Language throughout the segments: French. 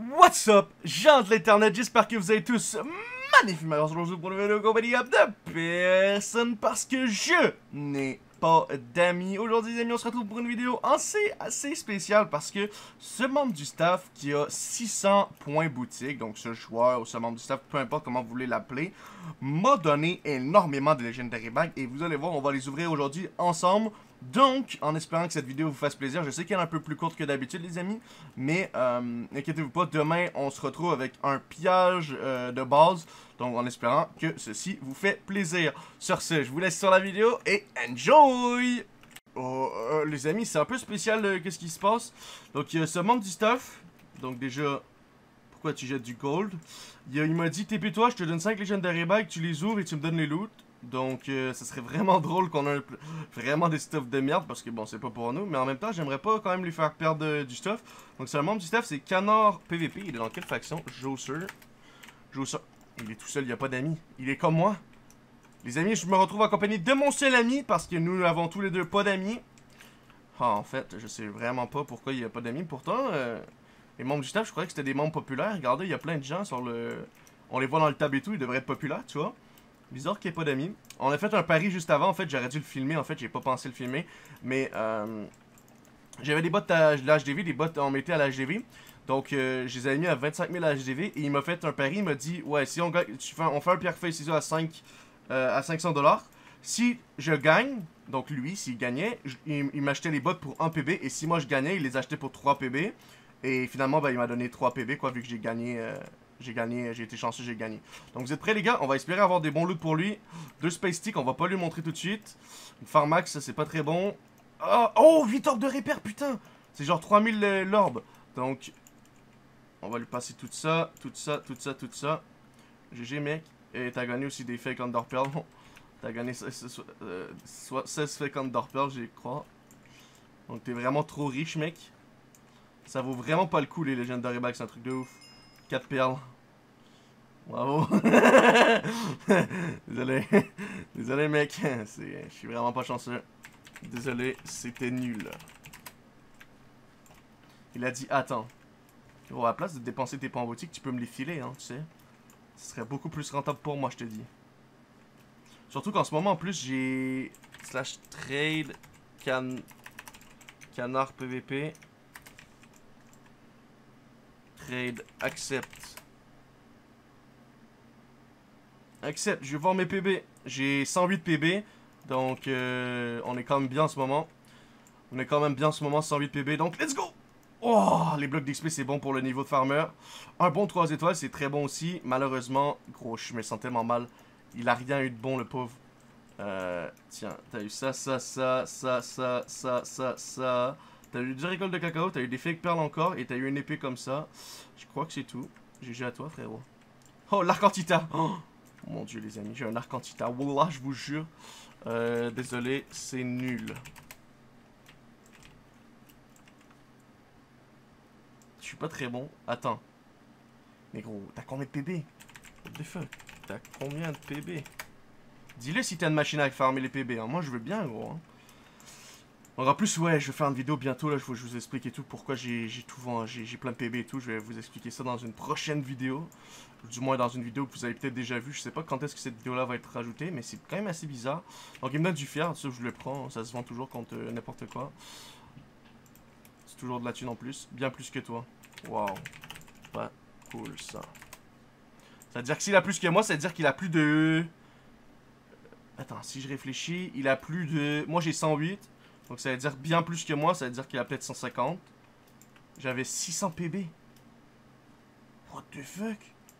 What's up, gens de l'internet, j'espère que vous allez tous magnifiquement aujourd'hui pour une vidéo compagnie de personne parce que je n'ai pas d'amis. Aujourd'hui les amis, on se retrouve pour une vidéo assez spéciale parce que ce membre du staff qui a 600 points boutique, donc ce joueur ou ce membre du staff, peu importe comment vous voulez l'appeler, m'a donné énormément de Legendary Bags et vous allez voir, on va les ouvrir aujourd'hui ensemble. Donc, en espérant que cette vidéo vous fasse plaisir, je sais qu'elle est un peu plus courte que d'habitude les amis, mais inquiétez-vous pas, demain on se retrouve avec un pillage de base, donc en espérant que ceci vous fait plaisir. Sur ce, je vous laisse sur la vidéo et enjoy! Oh, les amis, c'est un peu spécial qu'est-ce qui se passe. Donc il y a ce membre du staff, donc déjà, pourquoi tu jettes du gold? Il m'a dit, TP-toi, je te donne 5 Legendary Bags, tu les ouvres et tu me donnes les loots. Donc, ça serait vraiment drôle qu'on ait vraiment des stuffs de merde, parce que bon, c'est pas pour nous, mais en même temps, j'aimerais pas quand même lui faire perdre du stuff. Donc, c'est un membre du staff, c'est Canard PVP. Il est dans quelle faction? Joser. Il est tout seul, il a pas d'amis. Il est comme moi. Les amis, je me retrouve accompagné de mon seul ami, parce que nous avons tous les deux pas d'amis. Ah, en fait, je sais vraiment pas pourquoi il y a pas d'amis. Pourtant, les membres du staff, je croyais que c'était des membres populaires. Regardez, il y a plein de gens sur le... On les voit dans le tab et tout, ils devraient être populaires, tu vois. Bizarre qu'il n'y ait pas d'amis. On a fait un pari juste avant, en fait, j'aurais dû le filmer, en fait, j'ai pas pensé le filmer. Mais, j'avais des bots à l'HDV, des bots on mettait à l'HDV. Donc, je les avais mis à 25 000 HDV et il m'a fait un pari, il m'a dit, ouais, si on gagne, on fait un pierre feuille ciseaux à 500 $. Si je gagne, donc lui, s'il gagnait, il m'achetait les bots pour 1 PB et si moi je gagnais, il les achetait pour 3 PB. Et finalement, ben, il m'a donné 3 PB, quoi, vu que j'ai gagné... j'ai été chanceux, j'ai gagné. Donc vous êtes prêts les gars? On va espérer avoir des bons loots pour lui. 2 Space Sticks, on va pas lui montrer tout de suite. Une Pharmax, ça c'est pas très bon. Oh, 8 orbes de repère, putain! C'est genre 3000 l'orbe. Donc, on va lui passer tout ça, tout ça. GG mec. Et t'as gagné aussi des fake Underpearl. T'as gagné 16 fake Underpearl, j'y crois. Donc t'es vraiment trop riche mec. Ça vaut vraiment pas le coup les Legendary Bags, c'est un truc de ouf. 4 perles. Bravo. Désolé. Désolé mec. Je suis vraiment pas chanceux. Désolé, c'était nul. Il a dit attends. Gros, à la place de dépenser tes points en boutique, tu peux me les filer, hein, tu sais. Ce serait beaucoup plus rentable pour moi, je te dis. Surtout qu'en ce moment, en plus, j'ai... /trade canard PVP. Trade, accepte. Accepte, je vais voir mes PB. J'ai 108 PB. Donc, on est quand même bien en ce moment. 108 PB. Donc, let's go! Oh, les blocs d'XP, c'est bon pour le niveau de farmer. Un bon 3 étoiles, c'est très bon aussi. Malheureusement, gros, je me sens tellement mal. Il a rien eu de bon, le pauvre. Tiens, t'as eu ça. T'as eu du récolte de cacao, t'as eu des fake perles encore, et t'as eu une épée comme ça. Je crois que c'est tout. GG à toi, frérot. Oh, l'arc antita. Oh, mon dieu, les amis, j'ai un arc antita. Wallah, je vous jure. Désolé, c'est nul. Je suis pas très bon. Attends. Mais gros, t'as combien de PB? What the fuck? T'as combien de PB? Dis-le si t'as une machine à farmer les PB. Hein. Moi, je veux bien, gros. Hein. Donc en plus, ouais, je vais faire une vidéo bientôt, là, je vous explique et tout, pourquoi j'ai plein de PB et tout, je vais vous expliquer ça dans une prochaine vidéo, du moins dans une vidéo que vous avez peut-être déjà vue, je sais pas quand est-ce que cette vidéo-là va être rajoutée, mais c'est quand même assez bizarre. Donc il me donne du fier, ça je le prends, ça se vend toujours contre n'importe quoi. C'est toujours de la thune en plus, bien plus que toi. Waouh, pas cool ça. Ça veut dire que s'il a plus que moi, ça veut dire qu'il a plus de... Attends, si je réfléchis, il a plus de... Moi j'ai 108. Donc ça veut dire bien plus que moi, ça veut dire qu'il a peut-être 150. J'avais 600 PB. What the fuck?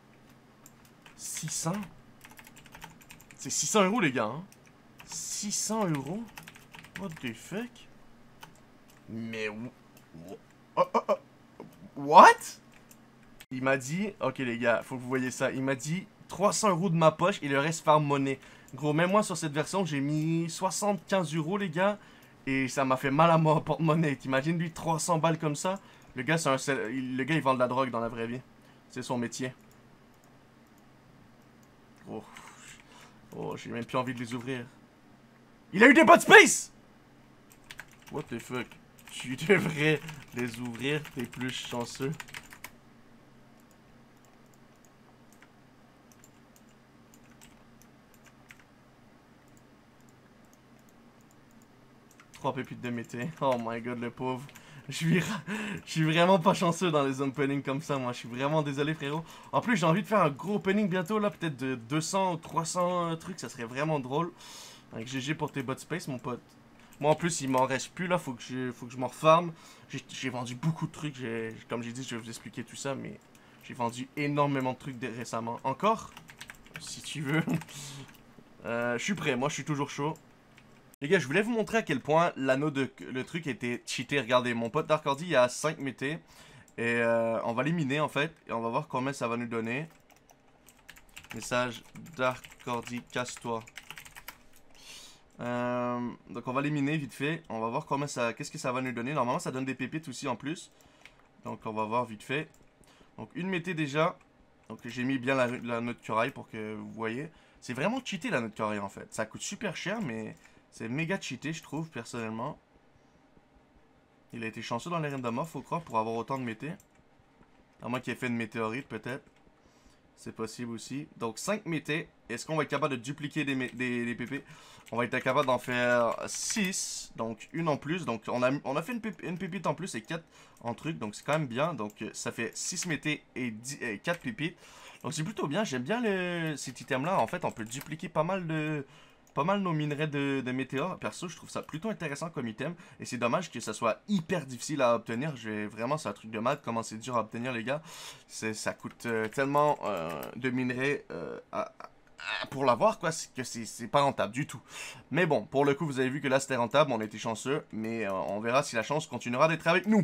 600? C'est 600 € les gars, hein? 600 €? What the fuck? Mais... What? Il m'a dit... Ok les gars, faut que vous voyez ça. Il m'a dit 300 € de ma poche et le reste farm monnaie. Gros, même moi sur cette version, j'ai mis 75 € les gars. Et ça m'a fait mal à mon porte-monnaie. T'imagines lui 300 balles comme ça? Le gars, le gars il vend de la drogue dans la vraie vie. C'est son métier. Oh, oh j'ai même plus envie de les ouvrir. Il a eu des bots space! What the fuck? Tu devrais les ouvrir, t'es plus chanceux. 3 pépites de mété. Oh my god, le pauvre. Je suis vraiment pas chanceux dans les openings comme ça, moi. Je suis vraiment désolé, frérot. En plus, j'ai envie de faire un gros opening bientôt, là. Peut-être de 200 ou 300 trucs, ça serait vraiment drôle. Avec GG pour tes bots space, mon pote. Moi, en plus, il m'en reste plus, là. Faut que je m'en refarme. J'ai vendu beaucoup de trucs. Comme j'ai dit, je vais vous expliquer tout ça, mais j'ai vendu énormément de trucs récemment. Encore? Si tu veux. Je suis prêt, moi, je suis toujours chaud. Les gars, je voulais vous montrer à quel point le truc était cheaté. Regardez, mon pote Darkordi, il a 5 métés. Et on va les miner, en fait. Et on va voir combien ça va nous donner. Message Darkordi, casse-toi. Donc on va les miner vite fait. On va voir qu'est-ce que ça va nous donner. Normalement, ça donne des pépites aussi en plus. Donc on va voir vite fait. Donc une mété déjà. Donc j'ai mis bien la note corail pour que vous voyez. C'est vraiment cheaté la note corail en fait. Ça coûte super cher, mais... c'est méga cheaté, je trouve, personnellement. Il a été chanceux dans les randomors, faut croire, pour avoir autant de mété. À moins qu'il ait fait une météorite, peut-être. C'est possible aussi. Donc, 5 métés. Est-ce qu'on va être capable de dupliquer des PP? On va être capable d'en faire 6. Donc, une en plus. Donc, on a fait une pépite en plus et 4 en truc. Donc, c'est quand même bien. Donc, ça fait 6 métés et 4 pépites. Donc, c'est plutôt bien. J'aime bien cet item-là. En fait, on peut dupliquer pas mal nos minerais de météores. Perso, je trouve ça plutôt intéressant comme item. Et c'est dommage que ça soit hyper difficile à obtenir. Vraiment, c'est un truc de malade. Comment c'est dur à obtenir, les gars. Ça coûte tellement de minerais pour l'avoir, quoi. Que c'est pas rentable du tout. Mais bon, pour le coup, vous avez vu que là, c'était rentable. On a été chanceux. Mais on verra si la chance continuera d'être avec nous.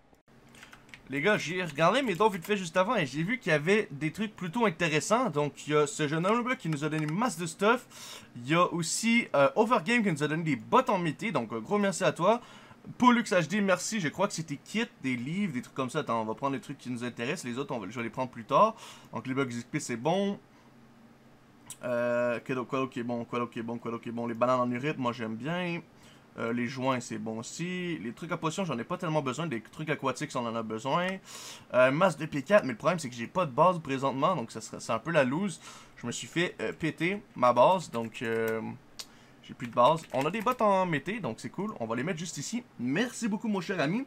Les gars, j'ai regardé mes dons vite fait juste avant et j'ai vu qu'il y avait des trucs plutôt intéressants. Donc, il y a ce jeune homme-là qui nous a donné une masse de stuff. Il y a aussi Overgame qui nous a donné des bottes en mété. Donc, gros merci à toi. Pollux HD, merci. Je crois que c'était kit, des livres, des trucs comme ça. Attends, on va prendre les trucs qui nous intéressent. Les autres, je vais les prendre plus tard. Donc, les bugs XP, c'est bon. Quoi d'autre qui est bon? Les bananes en urite, moi j'aime bien. Les joints, c'est bon aussi. Les trucs à potion, j'en ai pas tellement besoin. Des trucs aquatiques, on en a besoin. Masse de P4, mais le problème, c'est que j'ai pas de base présentement. Donc, c'est un peu la loose. Je me suis fait péter ma base. Donc, j'ai plus de base. On a des bottes en mété, donc c'est cool. On va les mettre juste ici. Merci beaucoup, mon cher ami.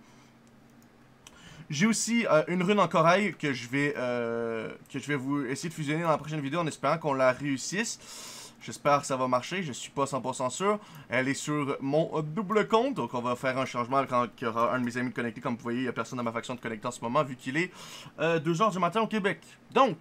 J'ai aussi une rune en corail que je vais vous essayer de fusionner dans la prochaine vidéo en espérant qu'on la réussisse. J'espère que ça va marcher, je suis pas 100% sûr. Elle est sur mon double compte, donc on va faire un changement quand il y aura un de mes amis de connecté. Comme vous voyez, il n'y a personne dans ma faction de connecté en ce moment, vu qu'il est 2 h du matin au Québec. Donc,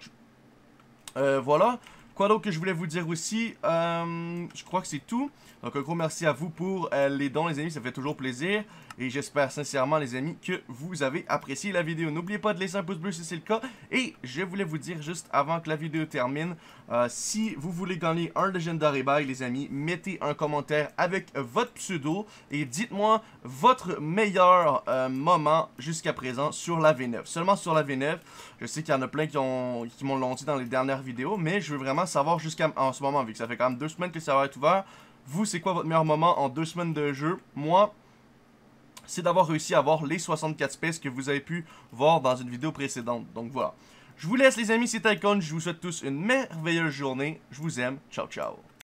voilà. Quoi d'autre que je voulais vous dire aussi? Je crois que c'est tout. Donc un gros merci à vous pour les dons, les amis, ça fait toujours plaisir. Et j'espère sincèrement, les amis, que vous avez apprécié la vidéo. N'oubliez pas de laisser un pouce bleu si c'est le cas. Et je voulais vous dire juste avant que la vidéo termine, si vous voulez gagner un Legendary Buy, les amis, mettez un commentaire avec votre pseudo et dites-moi votre meilleur moment jusqu'à présent sur la V9. Seulement sur la V9. Je sais qu'il y en a plein qui m'ont l'ont dit dans les dernières vidéos, mais je veux vraiment savoir jusqu'à en ce moment, vu que ça fait quand même 2 semaines que ça va être ouvert. Vous, c'est quoi votre meilleur moment en 2 semaines de jeu? Moi, c'est d'avoir réussi à avoir les 64 spaces que vous avez pu voir dans une vidéo précédente. Donc voilà. Je vous laisse les amis, c'est Icon. Je vous souhaite tous une merveilleuse journée. Je vous aime. Ciao, ciao.